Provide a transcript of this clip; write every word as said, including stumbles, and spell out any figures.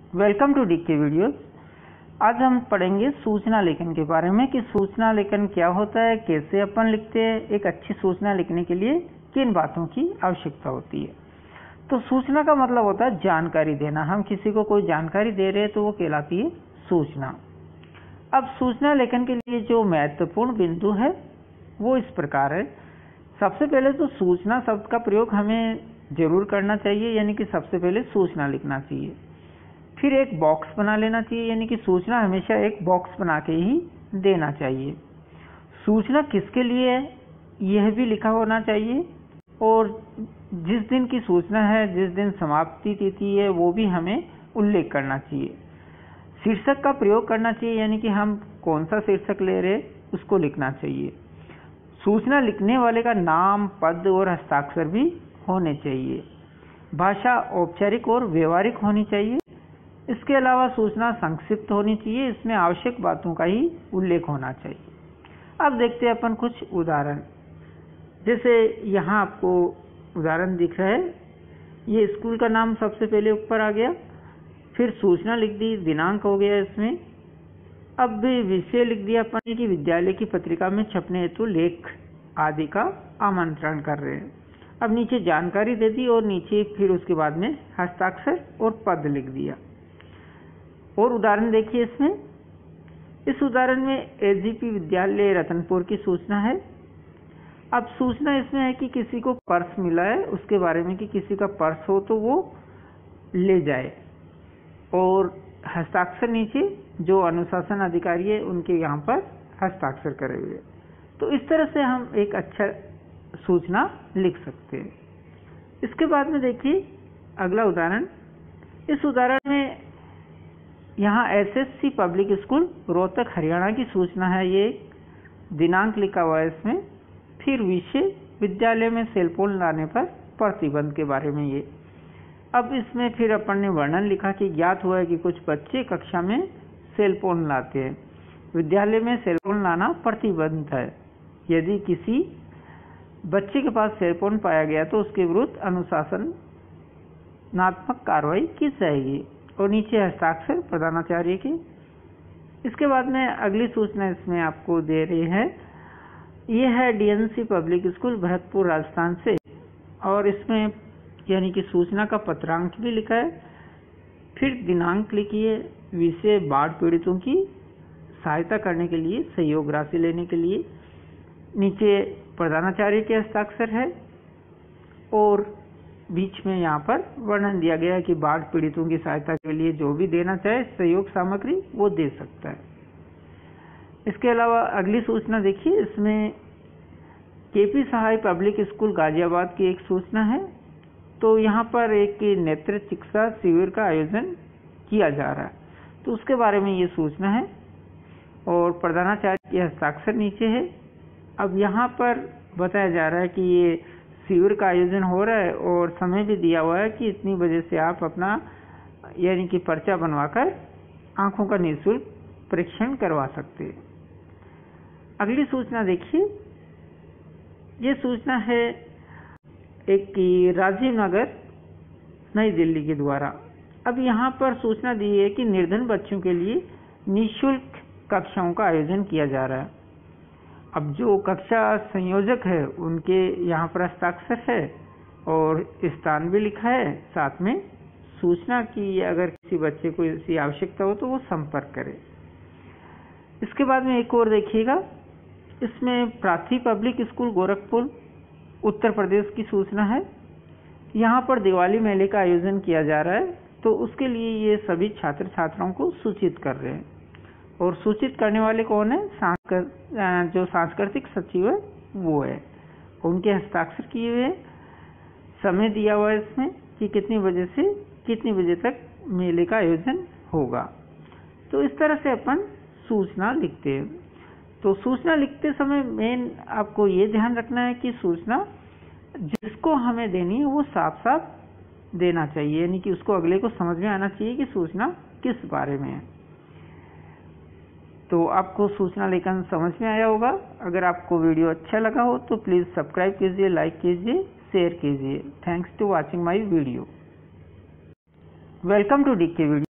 Welcome to D K videos. आज हम पढ़ेंगे सूचना लेखन के बारे में कि सूचना लेखन क्या होता है, कैसे अपन लिखते हैं, एक अच्छी सूचना लिखने के लिए किन बातों की आवश्यकता होती है। तो सूचना का मतलब होता है जानकारी देना। हम किसी को कोई जानकारी दे रहे हैं तो वो कहलाती है सूचना। अब सूचना लेखन के लिए जो महत्वपूर्ण बिंदु है वो इस प्रकार है। सबसे पहले तो सूचना शब्द का प्रयोग हमें जरूर करना चाहिए, यानी कि सबसे पहले सूचना लिखना चाहिए। फिर एक बॉक्स बना लेना चाहिए, यानी कि सूचना हमेशा एक बॉक्स बना के ही देना चाहिए। सूचना किसके लिए है यह भी लिखा होना चाहिए, और जिस दिन की सूचना है, जिस दिन समाप्ति तिथि है, वो भी हमें उल्लेख करना चाहिए। शीर्षक का प्रयोग करना चाहिए, यानी कि हम कौन सा शीर्षक ले रहे उसको लिखना चाहिए। सूचना लिखने वाले का नाम, पद और हस्ताक्षर भी होने चाहिए। भाषा औपचारिक और व्यवहारिक होनी चाहिए। इसके अलावा सूचना संक्षिप्त होनी चाहिए, इसमें आवश्यक बातों का ही उल्लेख होना चाहिए। अब देखते हैं अपन कुछ उदाहरण। जैसे यहाँ आपको उदाहरण दिख रहा है, ये स्कूल का नाम सबसे पहले ऊपर आ गया, फिर सूचना लिख दी, दिनांक हो गया इसमें। अब विषय लिख दिया अपन कि विद्यालय की पत्रिका में छपने हेतु लेख आदि का आमंत्रण कर रहे हैं। अब नीचे जानकारी दे दी और नीचे फिर उसके बाद में हस्ताक्षर और पद लिख दिया। और उदाहरण देखिए इसमें। इस उदाहरण में एजीपी विद्यालय रतनपुर की सूचना है। अब सूचना इसमें है कि किसी को पर्स मिला है, उसके बारे में कि किसी का पर्स हो तो वो ले जाए, और हस्ताक्षर नीचे जो अनुशासन अधिकारी है उनके यहाँ पर हस्ताक्षर करे हुए। तो इस तरह से हम एक अच्छा सूचना लिख सकते हैं। इसके बाद में देखिए अगला उदाहरण। इस उदाहरण में यहाँ SSC public school Rohtak Haryana की सूचना है। ये दिनांक लिखा हुआ है इसमें। फिर विषय विद्यालय में सेलफोन लाने पर प्रतिबंध के बारे में ये। अब इसमें फिर अपन ने वर्णन लिखा कि ज्ञात हुआ है कि कुछ बच्चे कक्षा में सेलफोन लाते हैं। विद्यालय में सेलफोन लाना प्रतिबंध है। यदि किसी बच्चे के पास सेलफोन पाया गया तो उसके विरुद्ध अनुशासनात्मक कार्रवाई की जाएगी। और नीचे हस्ताक्षर प्रधानाचार्य के। इसके बाद में अगली सूचना इसमें आपको दे रही है, यह है DNC public school Bharatpur Rajasthan से, और इसमें यानी कि सूचना का पत्रांक भी लिखा है। फिर दिनांक लिखी है। विषय बाढ़ पीड़ितों की सहायता करने के लिए सहयोग राशि लेने के लिए। नीचे प्रधानाचार्य के हस्ताक्षर है, और बीच में यहाँ पर वर्णन दिया गया है कि बाढ़ पीड़ितों की सहायता के लिए जो भी देना चाहे सहयोग सामग्री वो दे सकता है। इसके अलावा अगली सूचना देखिए। इसमें KP Sahay public school Ghaziabad की एक सूचना है। तो यहाँ पर एक नेत्र चिकित्सा शिविर का आयोजन किया जा रहा है, तो उसके बारे में ये सूचना है, और प्रधानाचार्य के हस्ताक्षर नीचे है। अब यहाँ पर बताया जा रहा है कि ये शिविर का आयोजन हो रहा है, और समय भी दिया हुआ है कि इतनी बजे से आप अपना यानी कि पर्चा बनवाकर आंखों का निःशुल्क परीक्षण करवा सकते हैं। अगली सूचना देखिए। ये सूचना है एक की राजीव नगर नई दिल्ली के द्वारा। अब यहाँ पर सूचना दी है कि निर्धन बच्चों के लिए निःशुल्क कक्षाओं का आयोजन किया जा रहा है। अब जो कक्षा संयोजक है उनके यहाँ पर हस्ताक्षर है और स्थान भी लिखा है, साथ में सूचना की अगर किसी बच्चे को इसकी आवश्यकता हो तो वो संपर्क करे। इसके बाद में एक और देखिएगा। इसमें प्राथी पब्लिक स्कूल गोरखपुर उत्तर प्रदेश की सूचना है। यहाँ पर दिवाली मेले का आयोजन किया जा रहा है, तो उसके लिए ये सभी छात्र छात्राओं को सूचित कर रहे हैं। और सूचित करने वाले कौन है? सांस्कृतिक जो सांस्कृतिक सचिव है वो है, उनके हस्ताक्षर किए हुए। समय दिया हुआ है इसमें कि कितनी बजे से कितनी बजे तक मेले का आयोजन होगा। तो इस तरह से अपन सूचना लिखते हैं। तो सूचना लिखते समय मेन आपको ये ध्यान रखना है कि सूचना जिसको हमें देनी है वो साफ साफ देना चाहिए, यानी कि उसको अगले को समझ में आना चाहिए कि सूचना किस बारे में है। तो आपको सूचना लेखन समझ में आया होगा। अगर आपको वीडियो अच्छा लगा हो तो प्लीज़ सब्सक्राइब कीजिए, लाइक कीजिए, शेयर कीजिए। Thanks to watching my video. Welcome to D K video.